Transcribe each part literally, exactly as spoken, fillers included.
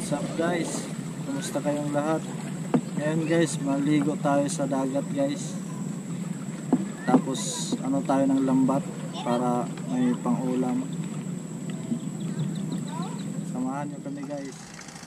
What's up guys? Kumusta kayong lahat? Ngayon guys, maligo tayo sa dagat guys. Tapos ano tayo ng lambat para may pang-ulam. Samahan nyo kami guys.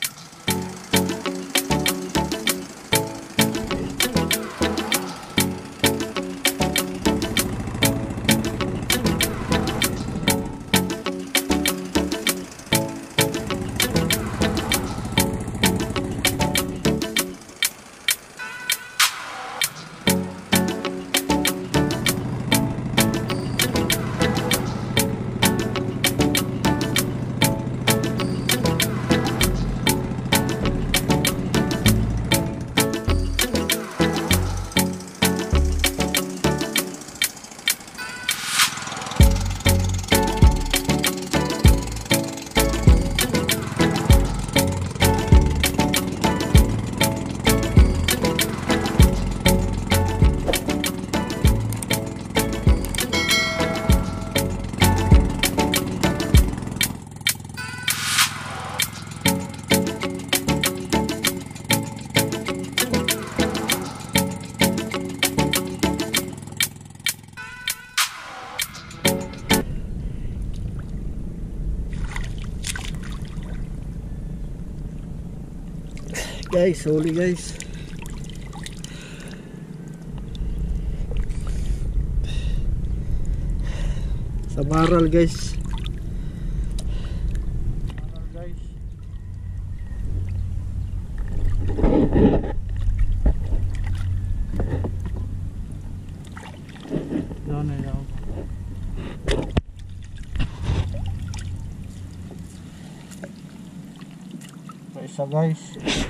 Guys, huli guys. Samaral guys. Samaral guys. Doon na yun. Pa isa guys.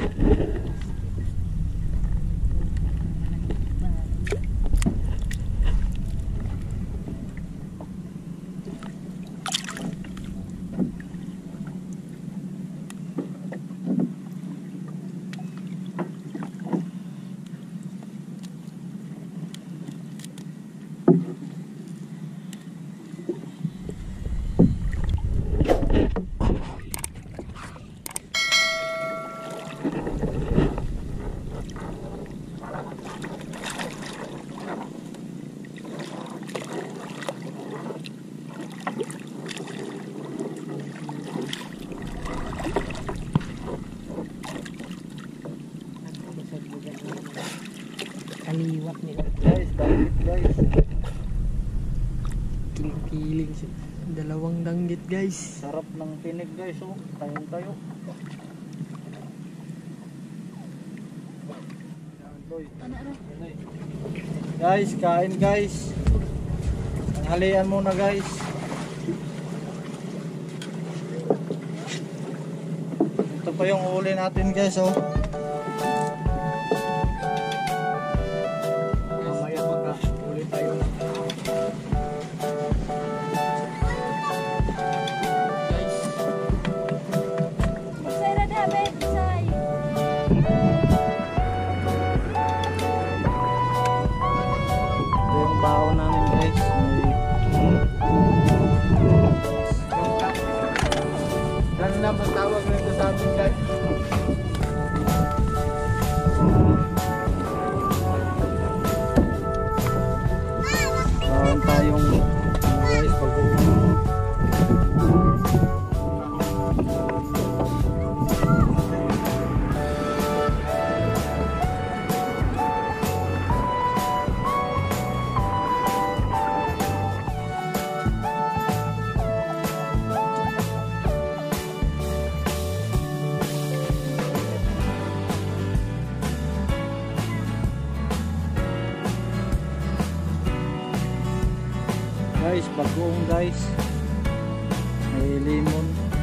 Kaliwat nila Guys, danggit guys. kiling-kiling siya. Dalawang danggit guys. Sarap ng tinig guys, oh. Tayong tayo. Guys, kain guys. Tanghalian muna guys. Ito pa yung huli natin guys, oh. Mamaya pagka huli tayo. Baon namin guys, may dan lang ang tawag nito sa atin guys. Baon tayong guys pag-uwi. Guys, bagoong guys. May lemon.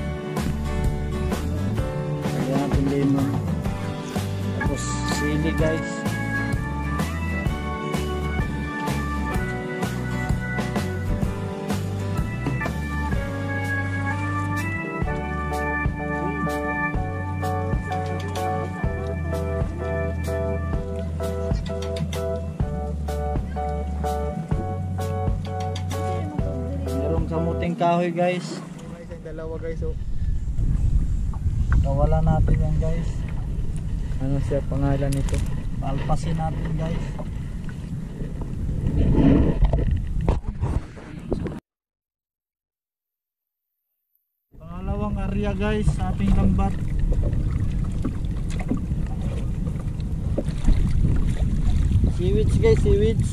Kaya natin lemon. Tapos sili guys. Merong kamuting kahoy guys. Isang dalawa guys, oh. Kawalan natin yan guys. Ano siya pangalan nito? Palpasin natin guys. Pangalawang area guys sa ating lambat. Seaweeds guys, seaweeds.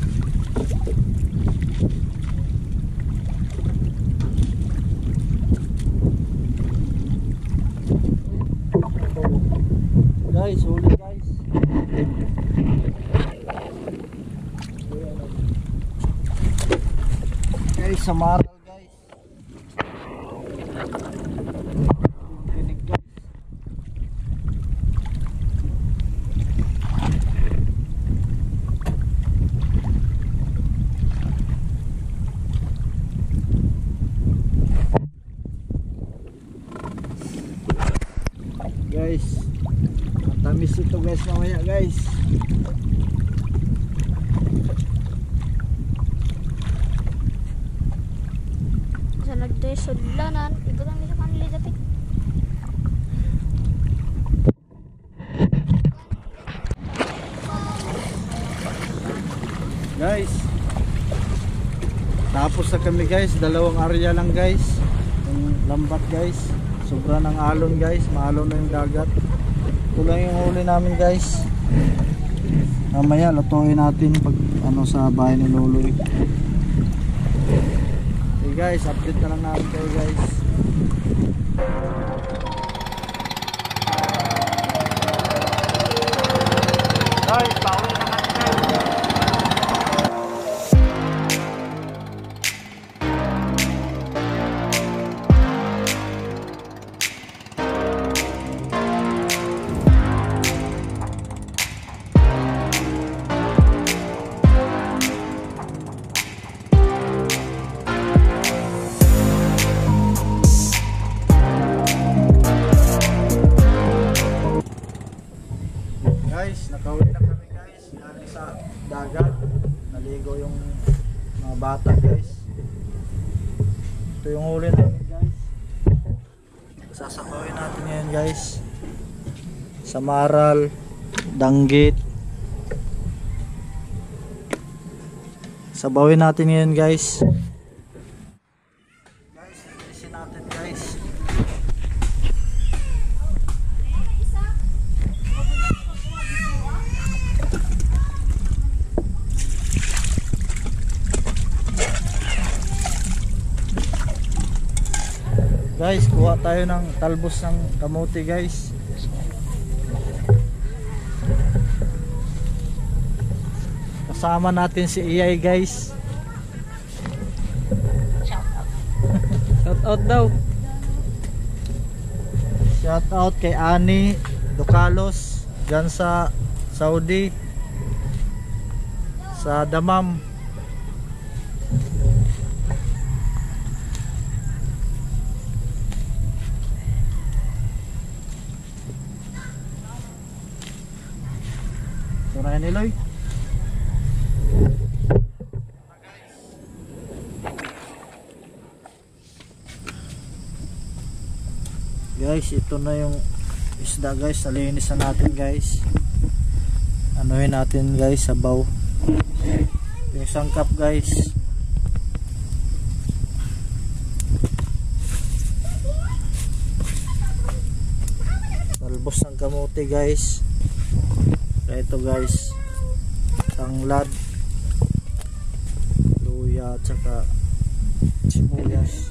Guys, huli guys. Guys, Samaral guys. Tinig guys. Guys, matamis ito guys mamaya guys. Sa nagdesodlanan, iba lang nila kanili dati. Guys, tapos na kami guys, dalawang area lang guys. Yung lambat guys, sobra ng alon guys, maalon na yung dagat. Ito lang yung huli namin guys. Mamaya lutuin natin pag ano sa bahay ni Loloy. Okay guys, update na lang namin kayo guys. Guys, bawi na kami guys. Guys, nakauwi na kami guys. Galing sa dagat. Naligo yung mga bata guys. Ito yung huli namin guys. Sasakawin natin ngayon guys. Samaral, danggit. Sabawin natin ngayon guys. Guys, ilisin natin guys. Guys, kuha tayo ng talbos ng kamote guys. Kasama natin si Iyay guys. Shout out daw. Shout out kay Ani Ducalos dyan sa Saudi, sa Damam. Turayan ni Loy. Guys, ito na yung isda guys. Nalinis na natin guys. Anuhin natin guys, sabaw. Yung sangkap guys. Talbos ng kamote guys. Ito guys, tanglad, luya at saka sibuyas.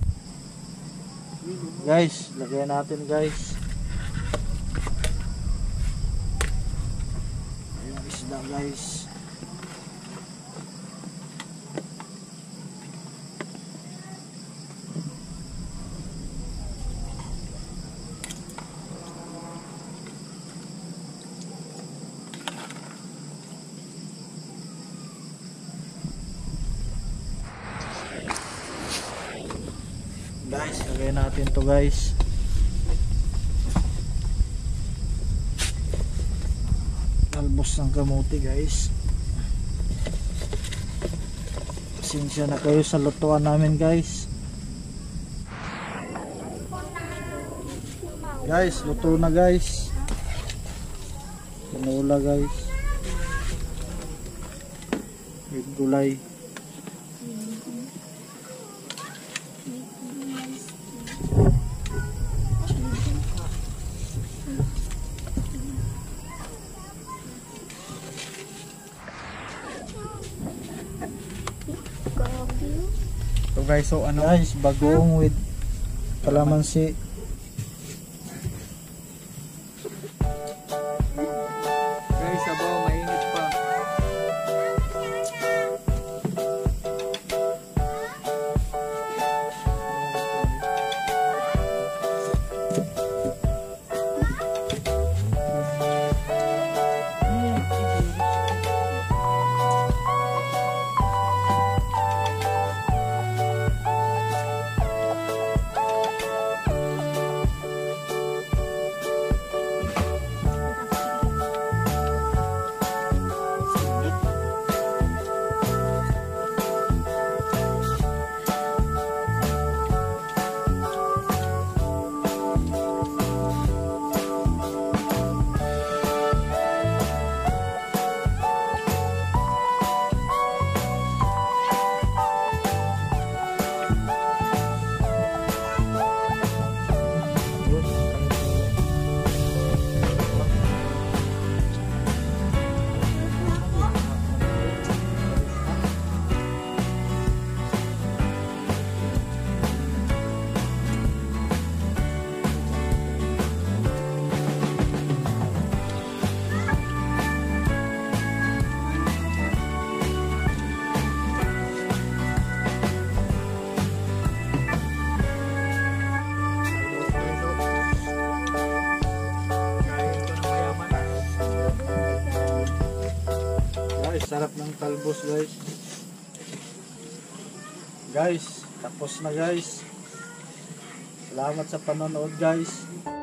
Guys, lagyan natin guys yung isda guys. Guys, lagyan natin to guys. Talbos ng kamote guys. Pasensya na kayo sa lutuan namin guys. Guys, luto na guys. Tinola guys. With gulay. So guys, so ano? Guys, bagong with kalamansi. Guys, sabaw, mainit pa. Guys, sarap ng talbos guys. Guys, tapos na guys. Salamat sa panonood guys.